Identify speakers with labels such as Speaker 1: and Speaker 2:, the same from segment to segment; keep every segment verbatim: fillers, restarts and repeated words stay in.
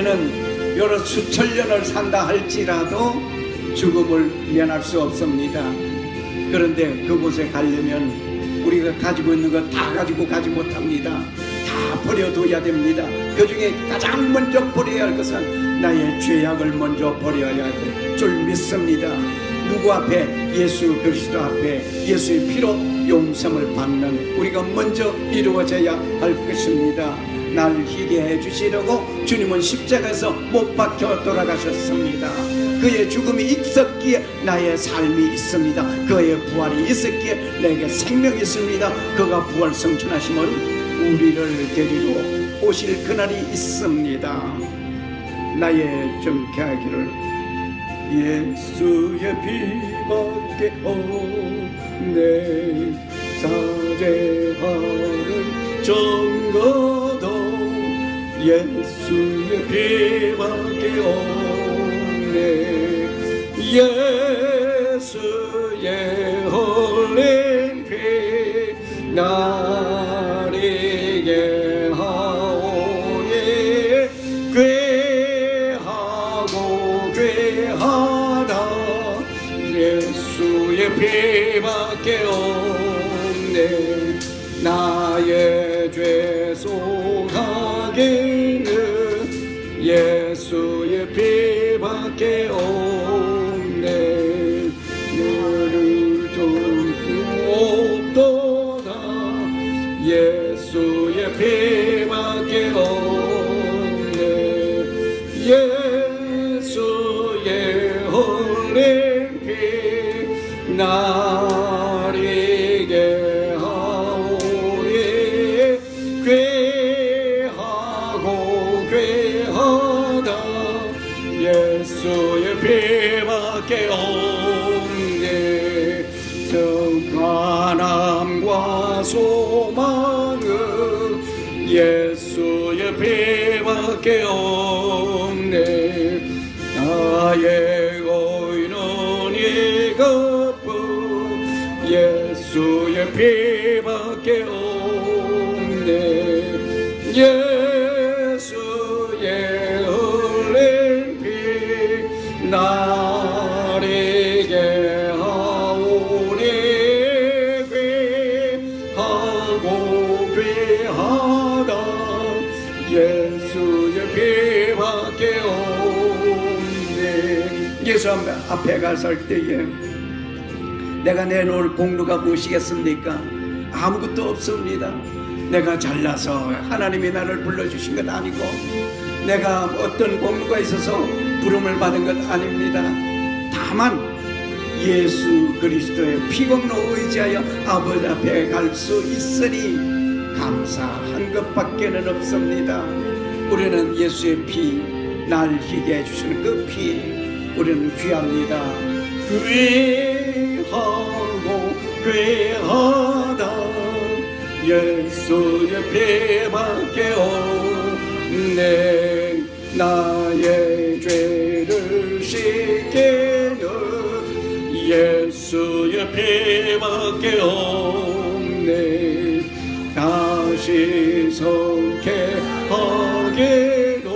Speaker 1: 우리는 여러 수천 년을 산다 할지라도 죽음을 면할 수 없습니다. 그런데 그곳에 가려면 우리가 가지고 있는 것 다 가지고 가지 못합니다. 다 버려둬야 됩니다. 그 중에 가장 먼저 버려야 할 것은 나의 죄악을 먼저 버려야 할 줄 믿습니다. 누구 앞에? 예수 그리스도 앞에 예수의 피로 용서를 받는 우리가 먼저 이루어져야 할 것입니다. 날 희게 해주시려고 주님은 십자가에서 못 박혀 돌아가셨습니다. 그의 죽음이 있었기에 나의 삶이 있습니다. 그의 부활이 있었기에 내게 생명이 있습니다. 그가 부활 성천하시면 우리를 데리러 오실 그날이 있습니다. 나의 정케하기를 예수의 피밖에 없네. 사죄하는 증거도 예수의 피밖에 없네. 예수의 흘린 피 나리게 하오니 괴하고 괴하다. 예수의 피밖에 없네. 나의 죄 속하기는 예수의 피밖에 없네. 너를 돕고도다. 예수의 피밖에 없네. 예수의 흘린 피 나리게 하오니 괴하고 괴하다. 예수의 피밖에 없네. 평안함과 소망은 예수의 피밖에 없네. 나의 의는 이것뿐 예수의 피밖에 없네. 예수의 흘린 피 나리게 하오니 귀하고 귀하다. 예수의 피밖에 없네. 예수 앞에 가설 때에 내가 내놓을 공로가 무엇이겠습니까? 아무것도 없습니다. 내가 잘나서 하나님이 나를 불러주신 것 아니고 내가 어떤 공로가 있어서 부름을 받은 것 아닙니다. 다만 예수 그리스도의 피공로 의지하여 아버지 앞에 갈 수 있으니 감사한 것밖에는 없습니다. 우리는 예수의 피, 날 희게 해주시는 그 피, 우리는 귀합니다. 귀하고 귀하다. 예수의 피밖에 없네. 나의 죄를 씻기는 예수의 피밖에 없네. 다시 성케 하기로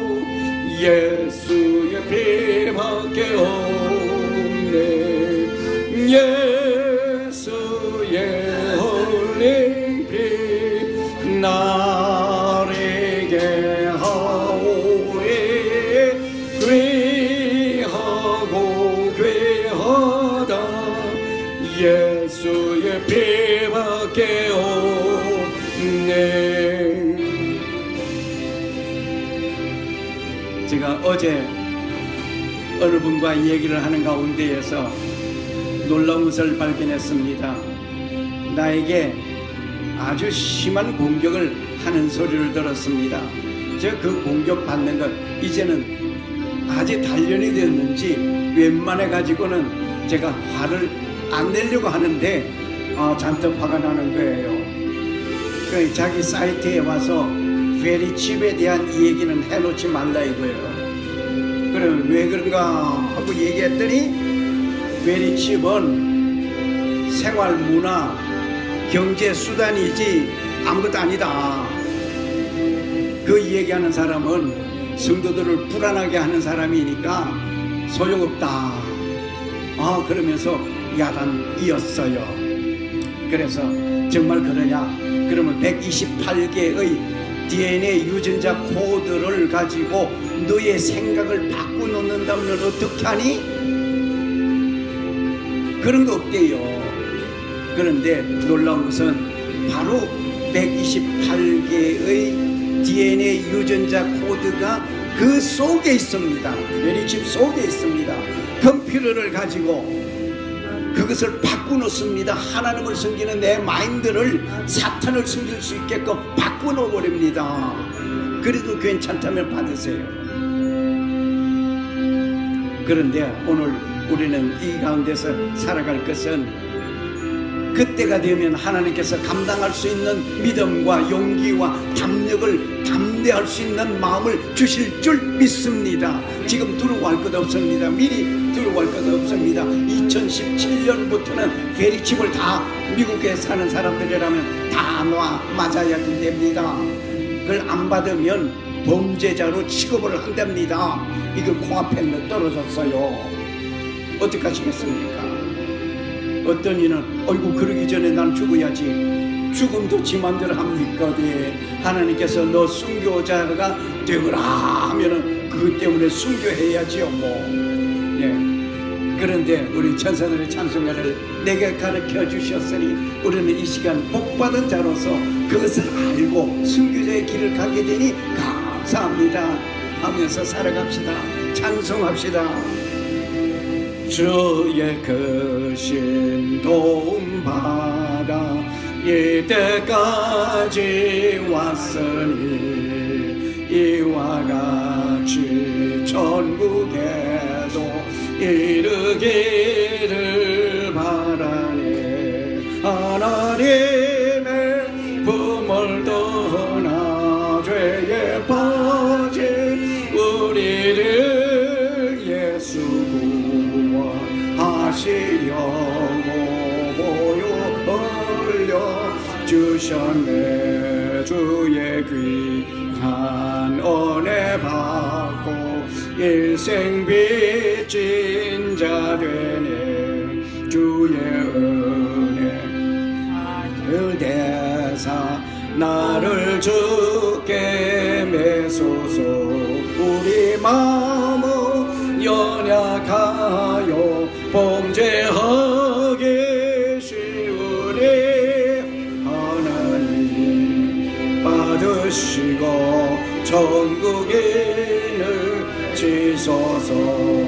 Speaker 1: 예수의 피밖에 없네. 예수의 흘린 피 나리게 하오니 귀하고 귀하다. 예수의 피밖에 없네. 제가 어제 어느 분과 얘기를 하는 가운데에서 놀라운 것을 발견했습니다. 나에게 아주 심한 공격을 하는 소리를 들었습니다. 제가 그 공격받는 것 이제는 아직 단련이 됐는지 웬만해 가지고는 제가 화를 안 내려고 하는데 아, 잔뜩 화가 나는 거예요. 그 자기 사이트에 와서 베리칩에 대한 이 얘기는 해놓지 말라 이거예요. 그럼 왜 그런가 하고 얘기했더니 베리칩은 생활 문화 경제 수단이지 아무것도 아니다. 그 얘기하는 사람은 성도들을 불안하게 하는 사람이니까 소용없다. 아, 그러면서 야단이었어요. 그래서 정말 그러냐? 그러면 백이십팔 개의 디엔에이 유전자 코드를 가지고 너의 생각을 바꿔놓는다면 어떻게 하니? 그런 거 없대요. 그런데 놀라운 것은 바로 백이십팔 개의 디엔에이 유전자 코드가 그 속에 있습니다. 베리칩 속에 있습니다. 컴퓨터를 가지고 그것을 바꿔놓습니다. 하나님을 섬기는 내 마인드를 사탄을 섬길 수 있게끔 바꿔놓아버립니다. 그래도 괜찮다면 받으세요. 그런데 오늘 우리는 이 가운데서 살아갈 것은 그때가 되면 하나님께서 감당할 수 있는 믿음과 용기와 담력을 담대할 수 있는 마음을 주실 줄 믿습니다. 지금 두려워할 것 없습니다. 미리 두려워할 것 없습니다. 이천십칠 년부터는 베리칩을 다 미국에 사는 사람들이라면 다 놔 맞아야 됩니다. 그걸 안 받으면 범죄자로 취급을 한답니다. 이거 코앞에 떨어졌어요. 어떻게 하시겠습니까? 어떤 이는 어이구 그러기 전에 난 죽어야지. 죽음도 지 맘대로 합니까? 네. 하나님께서 너 순교자가 되거라 하면은 그것 때문에 순교해야지요 뭐. 예. 그런데 우리 천사들의 찬송가를 내게 가르쳐 주셨으니 우리는 이 시간 복받은 자로서 그것을 알고 순교자의 길을 가게 되니 감사합니다 하면서 살아갑시다. 찬송합시다. 주의 크신 도움 받아 이때까지 왔으니 이와 같이 천국에도 이르기를 바라네. 하나님의 품을 떠나 죄에 빠진 우리를 예수 구원하시려고 보여 올려주셨네. 주의 귀한 은혜 받고 일생 빚진 자 되네. 주의 은혜를 대사 나를 주께 매소서. 우리 마음은 연약하여 범죄하기 쉬우니 하나님 받으시고 천국인을 지소서.